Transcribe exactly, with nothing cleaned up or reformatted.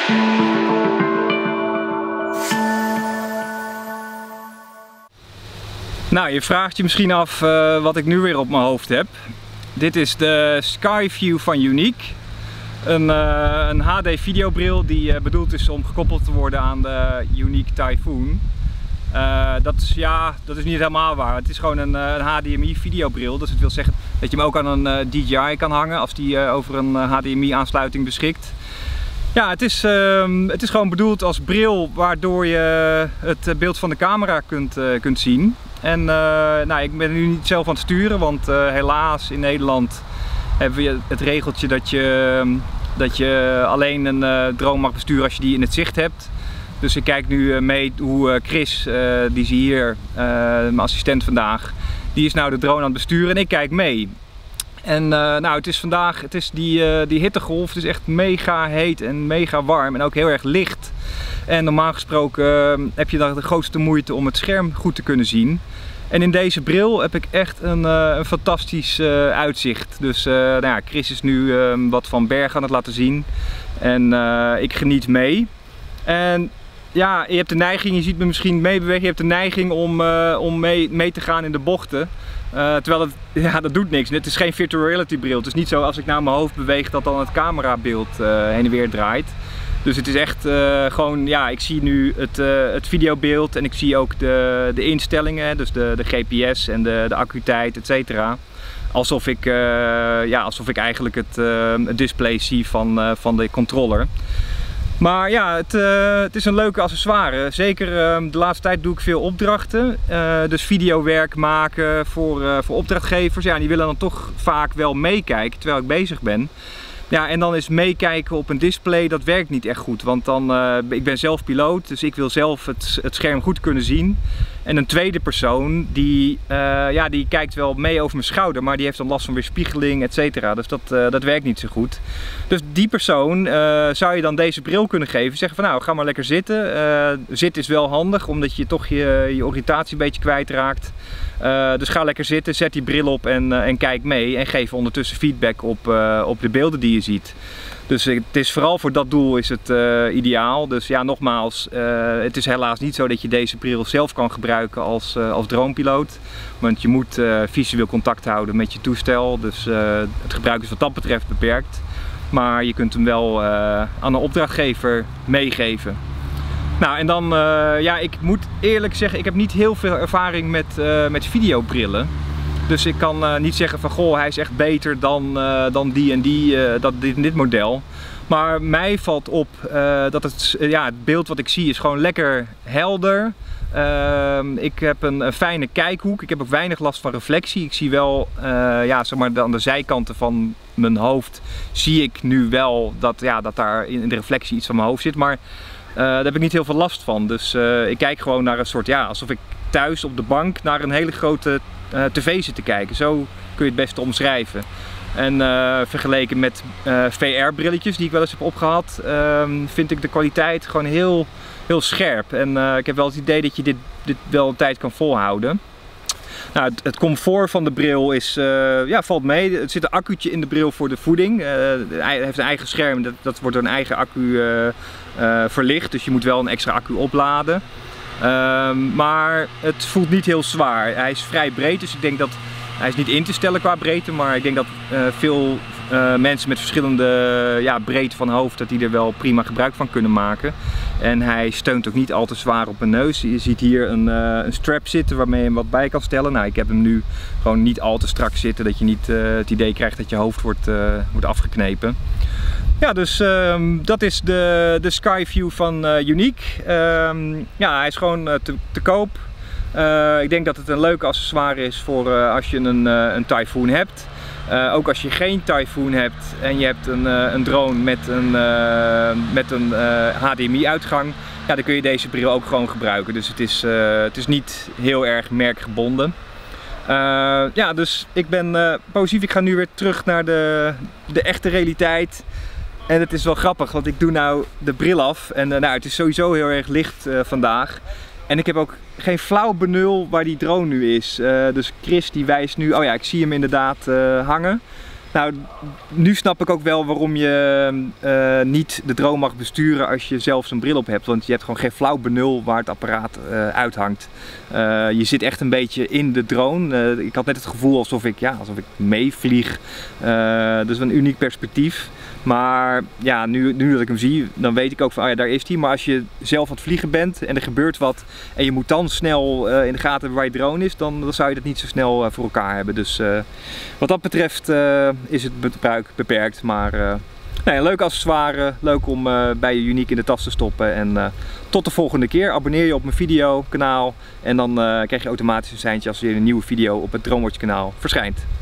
Nou, je vraagt je misschien af uh, wat ik nu weer op mijn hoofd heb. Dit is de Skyview van Yuneec. Een, uh, een H D videobril die uh, bedoeld is om gekoppeld te worden aan de Yuneec Typhoon. Uh, dat, is, ja, dat is niet helemaal waar. Het is gewoon een, een H D M I videobril. Dus het wil zeggen dat je hem ook aan een uh, D J I kan hangen als die uh, over een uh, H D M I aansluiting beschikt. Ja, het is, uh, het is gewoon bedoeld als bril waardoor je het beeld van de camera kunt, uh, kunt zien. En uh, nou, ik ben nu niet zelf aan het sturen, want uh, helaas in Nederland hebben we het regeltje dat je, dat je alleen een uh, drone mag besturen als je die in het zicht hebt. Dus ik kijk nu uh, mee hoe uh, Chris, uh, die is hier, uh, mijn assistent vandaag, die is nou de drone aan het besturen en ik kijk mee. En uh, nou, het is vandaag, het is die, uh, die hittegolf, het is echt mega heet en mega warm en ook heel erg licht. En normaal gesproken uh, heb je dan de grootste moeite om het scherm goed te kunnen zien. En in deze bril heb ik echt een, uh, een fantastisch uh, uitzicht. Dus uh, nou ja, Chris is nu uh, wat van berg aan het laten zien. En uh, ik geniet mee. En ja, je hebt de neiging, je ziet me misschien meebewegen, je hebt de neiging om, uh, om mee, mee te gaan in de bochten. Uh, terwijl het, ja, dat doet niks. Het is geen virtual reality bril. Het is niet zo als ik naar mijn hoofd beweeg dat dan het camerabeeld uh, heen en weer draait. Dus het is echt uh, gewoon, ja, ik zie nu het, uh, het videobeeld en ik zie ook de, de instellingen, dus de, de G P S en de, de accu-tijd, et cetera. Alsof ik, uh, ja, alsof ik eigenlijk het, uh, het display zie van, uh, van de controller. Maar ja, het, uh, het is een leuke accessoire. Zeker uh, de laatste tijd doe ik veel opdrachten. Uh, dus videowerk maken voor, uh, voor opdrachtgevers. Ja, die willen dan toch vaak wel meekijken terwijl ik bezig ben. Ja, en dan is meekijken op een display, dat werkt niet echt goed. Want dan, uh, ik ben zelf piloot, dus ik wil zelf het, het scherm goed kunnen zien. En een tweede persoon, die, uh, ja, die kijkt wel mee over mijn schouder, maar die heeft dan last van weerspiegeling, et cetera. Dus dat, uh, dat werkt niet zo goed. Dus die persoon uh, zou je dan deze bril kunnen geven. Zeggen van nou, ga maar lekker zitten. Uh, zitten is wel handig, omdat je toch je, je oriëntatie een beetje kwijtraakt. Uh, dus ga lekker zitten, zet die bril op en, uh, en kijk mee. En geef ondertussen feedback op, uh, op de beelden die je ziet. Dus het is vooral voor dat doel is het uh, ideaal. Dus ja, nogmaals, uh, het is helaas niet zo dat je deze bril zelf kan gebruiken als, uh, als dronepiloot. Want je moet uh, visueel contact houden met je toestel. Dus uh, het gebruik is wat dat betreft beperkt. Maar je kunt hem wel uh, aan een opdrachtgever meegeven. Nou, en dan, uh, ja, ik moet eerlijk zeggen, ik heb niet heel veel ervaring met, uh, met videobrillen. Dus ik kan uh, niet zeggen van, goh, hij is echt beter dan, uh, dan die en die, uh, dat, dit en dit model. Maar mij valt op uh, dat het, uh, ja, het beeld wat ik zie is gewoon lekker helder. Uh, ik heb een, een fijne kijkhoek, ik heb ook weinig last van reflectie. Ik zie wel, uh, ja, zeg maar aan de zijkanten van mijn hoofd zie ik nu wel dat, ja, dat daar in de reflectie iets van mijn hoofd zit. Maar uh, daar heb ik niet heel veel last van. Dus uh, ik kijk gewoon naar een soort, ja, alsof ik thuis op de bank naar een hele grote uh, tv zit te kijken. Zo kun je het best omschrijven. En uh, vergeleken met uh, V R-brilletjes die ik wel eens heb opgehad, uh, vind ik de kwaliteit gewoon heel, heel scherp. En uh, ik heb wel het idee dat je dit, dit wel een tijd kan volhouden. Nou, het, het comfort van de bril is, uh, ja, valt mee. Er zit een accu'tje in de bril voor de voeding. Uh, hij heeft een eigen scherm, dat, dat wordt door een eigen accu uh, uh, verlicht. Dus je moet wel een extra accu opladen. Uh, maar het voelt niet heel zwaar. Hij is vrij breed, dus ik denk dat hij is niet in te stellen qua breedte, maar ik denk dat uh, veel uh, mensen met verschillende ja, breedte van hoofd, dat die er wel prima gebruik van kunnen maken. En hij steunt ook niet al te zwaar op mijn neus. Je ziet hier een, uh, een strap zitten waarmee je hem wat bij kan stellen. Nou, ik heb hem nu gewoon niet al te strak zitten, dat je niet uh, het idee krijgt dat je hoofd wordt, uh, wordt afgeknepen. Ja, dus um, dat is de, de Skyview van uh, Yuneec. Um, ja, hij is gewoon uh, te, te koop. Uh, ik denk dat het een leuke accessoire is voor uh, als je een, uh, een Typhoon hebt. Uh, ook als je geen Typhoon hebt en je hebt een, uh, een drone met een, uh, met een uh, H D M I uitgang, ja, dan kun je deze bril ook gewoon gebruiken. Dus het is, uh, het is niet heel erg merkgebonden. Uh, ja, dus ik ben uh, positief. Ik ga nu weer terug naar de, de echte realiteit. En het is wel grappig, want ik doe nou de bril af en uh, nou, het is sowieso heel erg licht uh, vandaag. En ik heb ook geen flauw benul waar die drone nu is. Uh, dus Chris die wijst nu, oh ja, ik zie hem inderdaad uh, hangen. Nou, nu snap ik ook wel waarom je uh, niet de drone mag besturen als je zelf zo'n bril op hebt. Want je hebt gewoon geen flauw benul waar het apparaat uh, uithangt. Uh, je zit echt een beetje in de drone. Uh, ik had net het gevoel alsof ik, ja, alsof ik meevlieg. Uh, dus een uniek perspectief. Maar ja, nu, nu dat ik hem zie, dan weet ik ook van, oh ja, daar is hij. Maar als je zelf aan het vliegen bent en er gebeurt wat en je moet dan snel uh, in de gaten hebben waar je drone is, dan, dan zou je dat niet zo snel uh, voor elkaar hebben. Dus uh, wat dat betreft uh, is het gebruik beperkt. Maar uh, nee, een leuk accessoire, leuk om uh, bij je Yuneec in de tas te stoppen. En uh, tot de volgende keer. Abonneer je op mijn video kanaal en dan uh, krijg je automatisch een seintje als er weer een nieuwe video op het DroneWatch kanaal verschijnt.